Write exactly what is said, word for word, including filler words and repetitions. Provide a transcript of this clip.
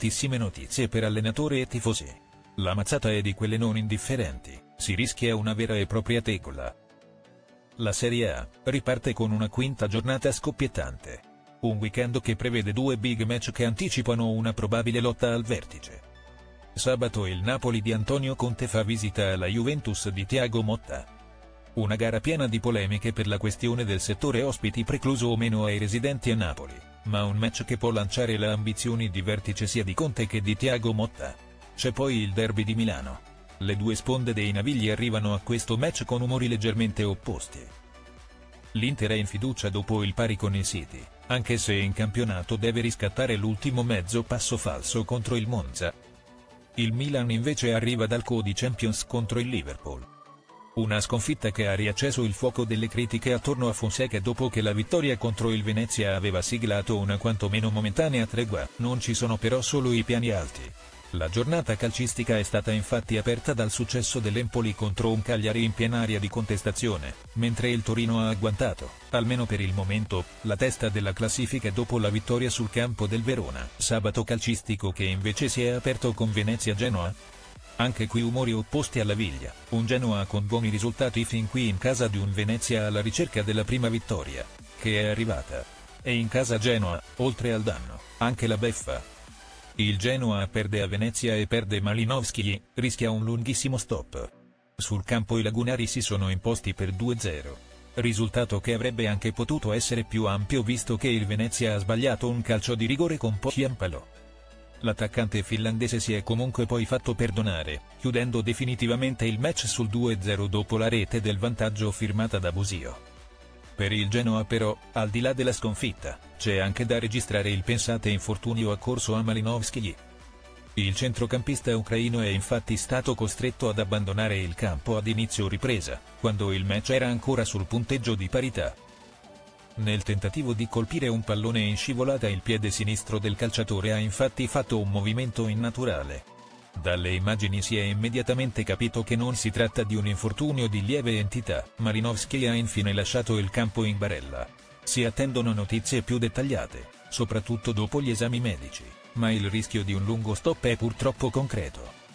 bruttissime notizie per allenatore e tifosi. La mazzata è di quelle non indifferenti, si rischia una vera e propria tegola. La Serie A riparte con una quinta giornata scoppiettante. Un weekend che prevede due big match che anticipano una probabile lotta al vertice. Sabato il Napoli di Antonio Conte fa visita alla Juventus di Thiago Motta. Una gara piena di polemiche per la questione del settore ospiti precluso o meno ai residenti a Napoli, ma un match che può lanciare le ambizioni di vertice sia di Conte che di Thiago Motta. C'è poi il derby di Milano. Le due sponde dei Navigli arrivano a questo match con umori leggermente opposti. L'Inter è in fiducia dopo il pari con il City, anche se in campionato deve riscattare l'ultimo mezzo passo falso contro il Monza. Il Milan invece arriva dal co di Champions contro il Liverpool. Una sconfitta che ha riacceso il fuoco delle critiche attorno a Fonseca dopo che la vittoria contro il Venezia aveva siglato una quantomeno momentanea tregua. Non ci sono però solo i piani alti. La giornata calcistica è stata infatti aperta dal successo dell'Empoli contro un Cagliari in piena area di contestazione, mentre il Torino ha agguantato, almeno per il momento, la testa della classifica dopo la vittoria sul campo del Verona. Sabato calcistico che invece si è aperto con Venezia-Genoa. Anche qui umori opposti alla Viglia, un Genoa con buoni risultati fin qui in casa di un Venezia alla ricerca della prima vittoria, che è arrivata. E in casa Genoa, oltre al danno, anche la beffa. Il Genoa perde a Venezia e perde Malinowski, rischia un lunghissimo stop. Sul campo i lagunari si sono imposti per due a zero. Risultato che avrebbe anche potuto essere più ampio visto che il Venezia ha sbagliato un calcio di rigore con Pohjanpalo. L'attaccante finlandese si è comunque poi fatto perdonare, chiudendo definitivamente il match sul due a zero dopo la rete del vantaggio firmata da Busio. Per il Genoa però, al di là della sconfitta, c'è anche da registrare il pensate infortunio accorso a Malinowski. Il centrocampista ucraino è infatti stato costretto ad abbandonare il campo ad inizio ripresa, quando il match era ancora sul punteggio di parità. Nel tentativo di colpire un pallone in scivolata il piede sinistro del calciatore ha infatti fatto un movimento innaturale. Dalle immagini si è immediatamente capito che non si tratta di un infortunio di lieve entità. Malinowski ha infine lasciato il campo in barella. Si attendono notizie più dettagliate, soprattutto dopo gli esami medici, ma il rischio di un lungo stop è purtroppo concreto.